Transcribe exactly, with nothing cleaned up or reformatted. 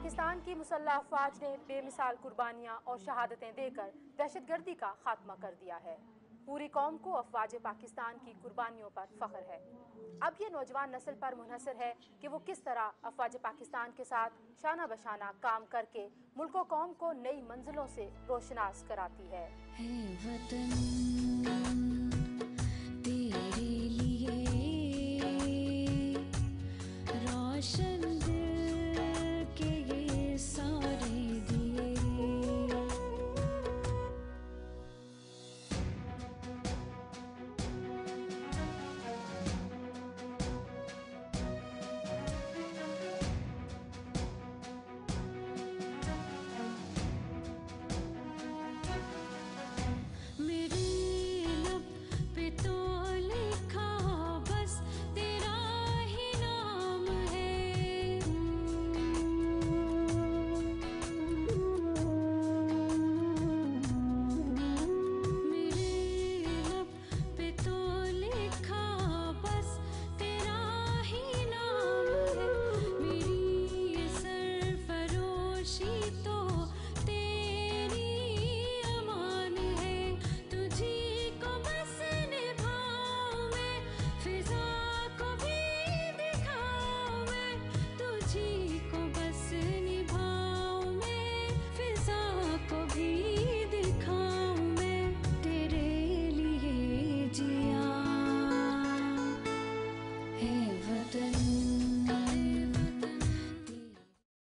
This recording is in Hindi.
पाकिस्तान की मुसल्लह अफवाज ने बेमिसाल कुर्बानियां और शहादतें देकर दहशतगर्दी का खात्मा कर दिया है। पूरी कौम को अफवाज पाकिस्तान की कुर्बानियों पर फख्र है। अब ये नौजवान नस्ल पर मुनहसर है कि वो किस तरह अफवाज पाकिस्तान के साथ शाना बशाना काम करके मुल्क व कौम को नई मंजिलों से रोशनास कराती है। है वतन तेरी